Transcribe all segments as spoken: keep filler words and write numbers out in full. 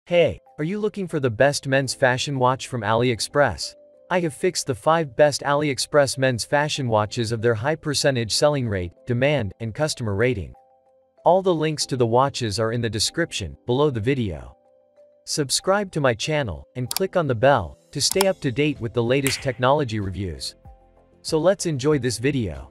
Hey, are you looking for the best men's fashion watch from Aliexpress? I have fixed the five best Aliexpress men's fashion watches of their high percentage selling rate, demand, and customer rating. All the links to the watches are in the description, below the video. Subscribe to my channel, and click on the bell, to stay up to date with the latest technology reviews. So let's enjoy this video.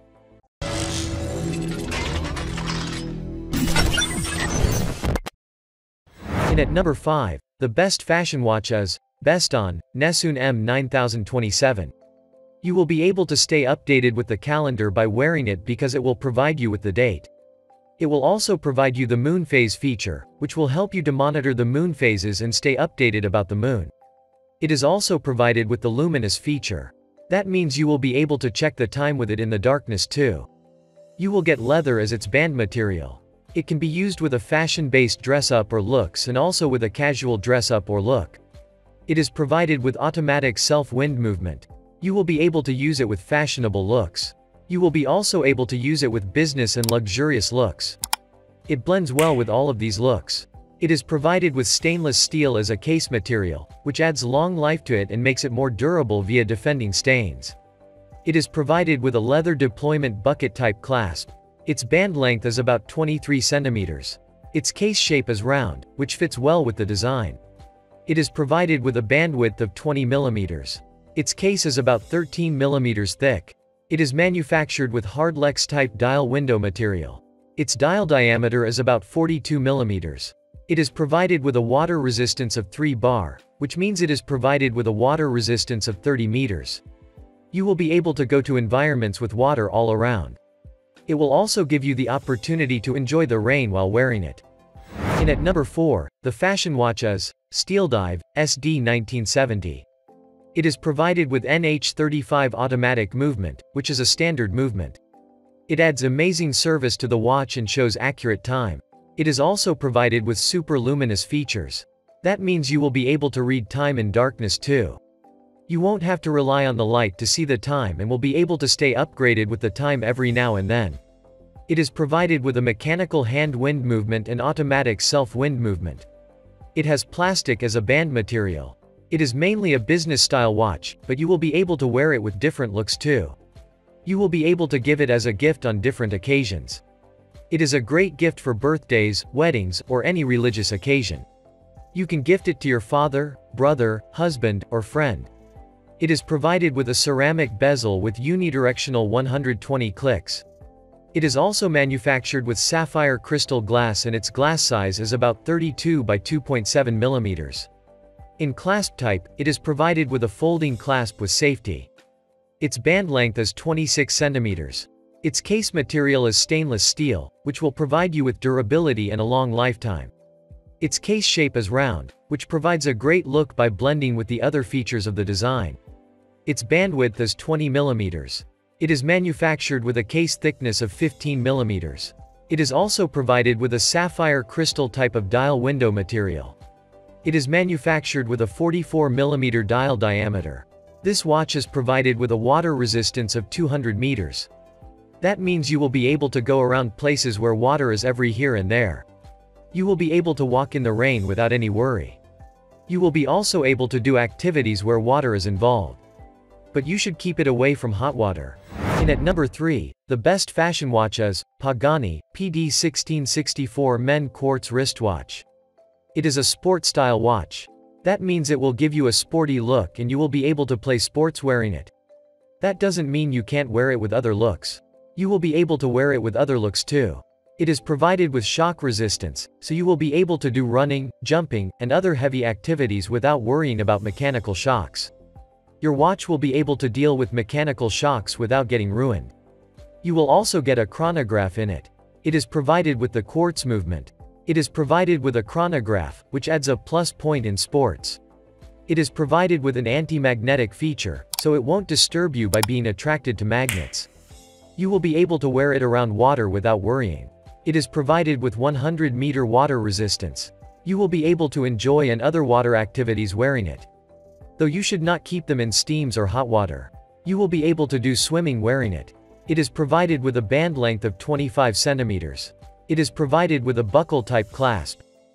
And at number five, the best fashion watch is Bestdon, Nesun M nine thousand twenty-seven. You will be able to stay updated with the calendar by wearing it because it will provide you with the date. It will also provide you the moon phase feature, which will help you to monitor the moon phases and stay updated about the moon. It is also provided with the luminous feature. That means you will be able to check the time with it in the darkness too. You will get leather as its band material. It can be used with a fashion-based dress-up or looks and also with a casual dress-up or look. It is provided with automatic self-wind movement. You will be able to use it with fashionable looks. You will be also able to use it with business and luxurious looks. It blends well with all of these looks. It is provided with stainless steel as a case material, which adds long life to it and makes it more durable via defending stains. It is provided with a leather deployment bucket-type clasp. Its band length is about twenty-three centimeters. Its case shape is round, which fits well with the design. It is provided with a bandwidth of twenty millimeters. Its case is about thirteen millimeters thick. It is manufactured with hardlex-type dial window material. Its dial diameter is about forty-two millimeters. It is provided with a water resistance of three bar, which means it is provided with a water resistance of thirty meters. You will be able to go to environments with water all around. It will also give you the opportunity to enjoy the rain while wearing it. And at number four, the fashion watch is Steeldive, S D nineteen seventy. It is provided with N H thirty-five automatic movement, which is a standard movement. It adds amazing service to the watch and shows accurate time. It is also provided with super luminous features. That means you will be able to read time in darkness too. You won't have to rely on the light to see the time and will be able to stay upgraded with the time every now and then. It is provided with a mechanical hand wind movement and automatic self-wind movement. It has plastic as a band material. It is mainly a business-style watch, but you will be able to wear it with different looks too. You will be able to give it as a gift on different occasions. It is a great gift for birthdays, weddings, or any religious occasion. You can gift it to your father, brother, husband, or friend. It is provided with a ceramic bezel with unidirectional one hundred twenty clicks. It is also manufactured with sapphire crystal glass and its glass size is about thirty-two by two point seven millimeters. In clasp type, it is provided with a folding clasp with safety. Its band length is twenty-six centimeters. Its case material is stainless steel, which will provide you with durability and a long lifetime. Its case shape is round, which provides a great look by blending with the other features of the design. Its bandwidth is twenty millimeters. It is manufactured with a case thickness of fifteen millimeters. It is also provided with a sapphire crystal type of dial window material. It is manufactured with a forty-four millimeter dial diameter. This watch is provided with a water resistance of two hundred meters. That means you will be able to go around places where water is every here and there. You will be able to walk in the rain without any worry. You will be also able to do activities where water is involved. But you should keep it away from hot water. And at number three, the best fashion watch is Pagani, P D sixteen sixty-four Men Quartz Wristwatch. It is a sport-style watch. That means it will give you a sporty look and you will be able to play sports wearing it. That doesn't mean you can't wear it with other looks. You will be able to wear it with other looks too. It is provided with shock resistance, so you will be able to do running, jumping, and other heavy activities without worrying about mechanical shocks. Your watch will be able to deal with mechanical shocks without getting ruined. You will also get a chronograph in it. It is provided with the quartz movement. It is provided with a chronograph, which adds a plus point in sports. It is provided with an anti-magnetic feature, so it won't disturb you by being attracted to magnets. You will be able to wear it around water without worrying. It is provided with one hundred meter water resistance. You will be able to enjoy and other water activities wearing it. Though you should not keep them in steams or hot water. You will be able to do swimming wearing it. It is provided with a band length of twenty-five centimeters. It is provided with a buckle-type clasp.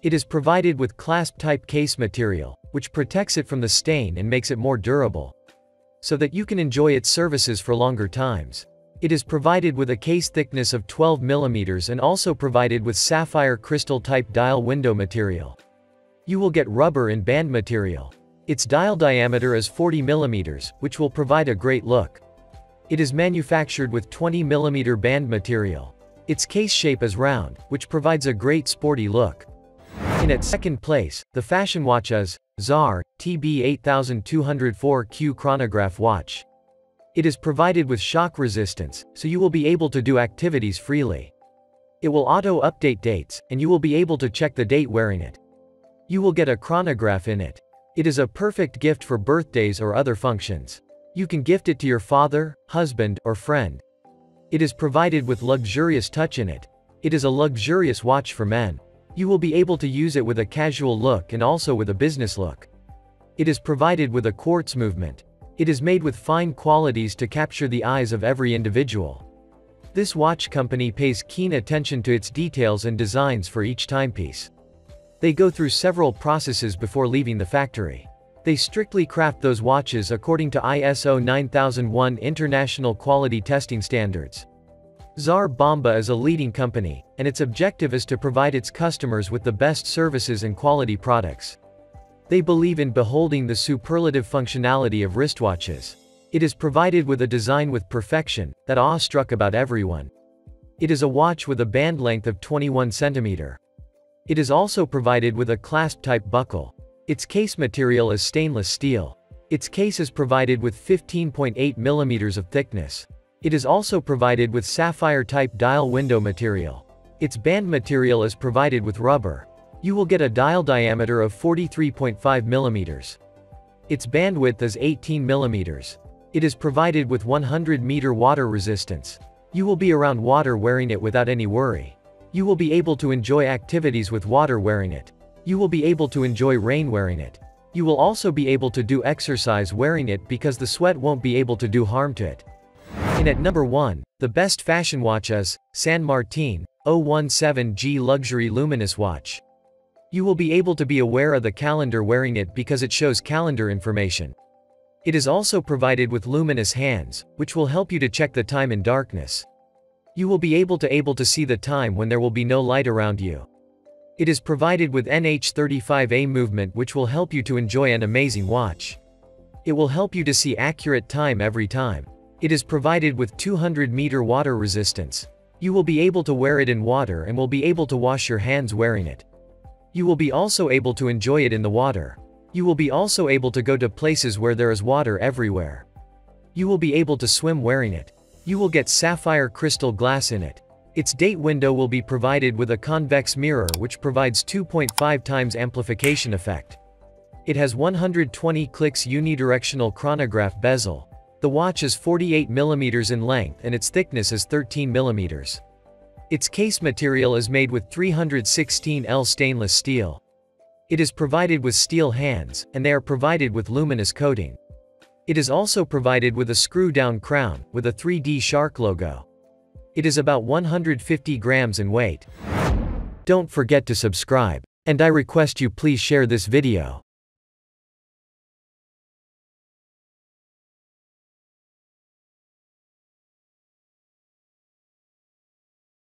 It is provided with clasp-type case material, which protects it from the stain and makes it more durable, so that you can enjoy its services for longer times. It is provided with a case thickness of twelve millimeters and also provided with sapphire crystal-type dial window material. You will get rubber and band material. Its dial diameter is forty millimeters, which will provide a great look. It is manufactured with twenty millimeter band material. Its case shape is round, which provides a great sporty look. In at second place, the fashion watch is Tsar T B eight two oh four Q Chronograph watch. It is provided with shock resistance, so you will be able to do activities freely. It will auto-update dates, and you will be able to check the date wearing it. You will get a chronograph in it. It is a perfect gift for birthdays or other functions. You can gift it to your father, husband, or friend. It is provided with luxurious touch in it. It is a luxurious watch for men. You will be able to use it with a casual look and also with a business look. It is provided with a quartz movement. It is made with fine qualities to capture the eyes of every individual. This watch company pays keen attention to its details and designs for each timepiece. They go through several processes before leaving the factory. They strictly craft those watches according to I S O nine thousand one international quality testing standards. Tsar Bomba is a leading company, and its objective is to provide its customers with the best services and quality products. They believe in beholding the superlative functionality of wristwatches. It is provided with a design with perfection, that awe-struck about everyone. It is a watch with a band length of twenty-one centimeters. It is also provided with a clasp-type buckle. Its case material is stainless steel. Its case is provided with fifteen point eight millimeters of thickness. It is also provided with sapphire-type dial window material. Its band material is provided with rubber. You will get a dial diameter of forty-three point five millimeters. Its bandwidth is eighteen millimeters. It is provided with one hundred meter water resistance. You will be around water wearing it without any worry. You will be able to enjoy activities with water wearing it. You will be able to enjoy rain wearing it. You will also be able to do exercise wearing it because the sweat won't be able to do harm to it. And at number one, the best fashion watch is San Martin oh seventeen G Luxury Luminous watch. You will be able to be aware of the calendar wearing it because it shows calendar information. It is also provided with luminous hands, which will help you to check the time in darkness. You will be able to able to see the time when there will be no light around you. It is provided with N H thirty-five A movement, which will help you to enjoy an amazing watch. It will help you to see accurate time every time. It is provided with two hundred meter water resistance. You will be able to wear it in water and will be able to wash your hands wearing it. You will be also able to enjoy it in the water. You will be also able to go to places where there is water everywhere. You will be able to swim wearing it. You will get sapphire crystal glass in it. Its date window will be provided with a convex mirror which provides two point five times amplification effect. It has one hundred twenty clicks unidirectional chronograph bezel. The watch is forty-eight millimeters in length and its thickness is thirteen millimeters. Its case material is made with three hundred sixteen L stainless steel. It is provided with steel hands, and they are provided with luminous coating. It is also provided with a screw-down crown, with a three D shark logo. It is about one hundred fifty grams in weight. Don't forget to subscribe. And I request you please share this video.